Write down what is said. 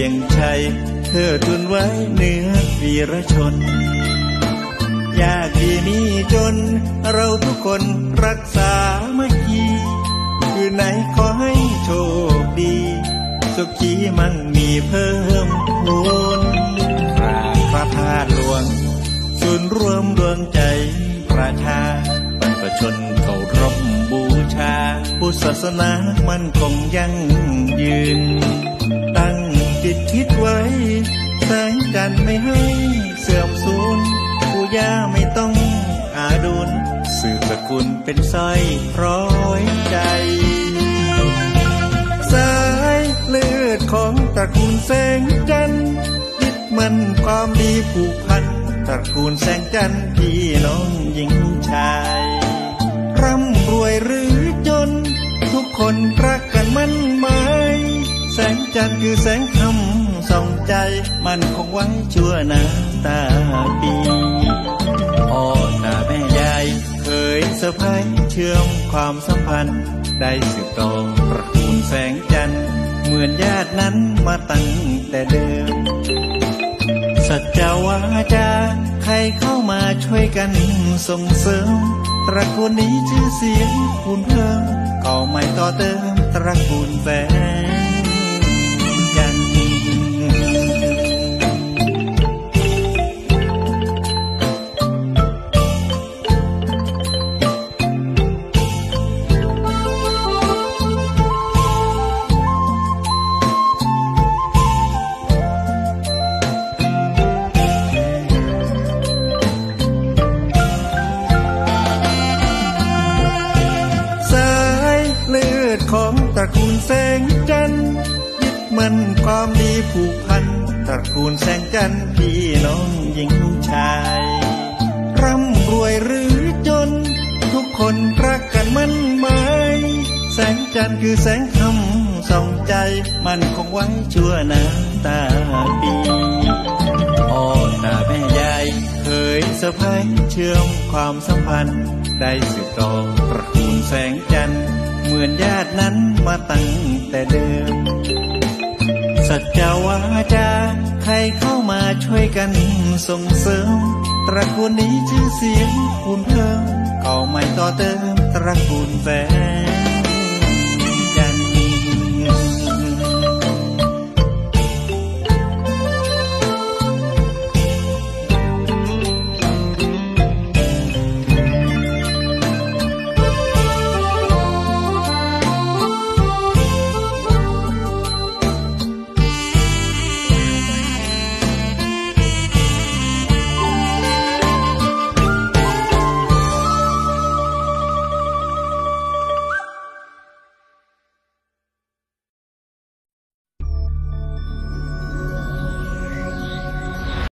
ยงชัยเธอทุนไว้เหนือวีรชนยากดีนี้จนเราทุกคนรักษาเมื่อกี้คืนไหนขอให้โชคดีสุขีมั่งมีเพิ่มพูนกราบพระธาตุหลวงศูนย์รวมดวงใจประชาบรรพชนเคารพบูชาพุทธศาสนามั่นคงยั่งยืนตั้งจิตคิดไว้แสงจันทร์ไม่ให้เสื่อมสูญปู่ย่าไม่ต้องอาดุลสืบสกุลเป็นสร้อยร้อยใจสายเลือดของตระกูลแสงจันทร์ยึดมั่นความดีผูกพันตระกูลแสงจันทร์พี่น้องหญิงชายร่ำรวยหรือจนทุกคนรักกันมั่นหมายแสงจันทร์คือแสงธรรมส่องใจมันคงหวังชั่วหน้าตาปีพ่อตาแม่ยายเคยเซอร์ไพรส์เชื่อมความสัมพันธ์ได้สืบต่อตระกูลแสงจันทร์เหมือนญาตินั้นมาตั้งแต่เดิมสัจวาจาใครเข้ามาช่วยกันส่งเสริมตระกูลนี้ชื่อเสียงคุณเพิ่มก็ไม่ต่อเติมตระกูลแสงจันทร์ของตระกูลแสงจันทร์ยึดมั่นความดีผูกพันตระกูลแสงจันทร์พี่น้องหญิงชายร่ำรวยหรือจนทุกคนรักกันมั่นหมายแสงจันทร์คือแสงธรรมส่องใจมันคงไว้ชั่วหน้าตาปีพ่อตาแม่ยายเคยเซอร์ไพรส์เชื่อมความสัมพันธ์ได้สืบต่อตระกูลแสงจันทร์เหมือนญาตินั้นมาตั้งแต่เดิมสัจวาจาใครเข้ามาช่วยกันส่งเสริมตระกูลนี้ชื่อเสียงคุณเพิ่มก็ไม่ต่อเติมตระกูลแสง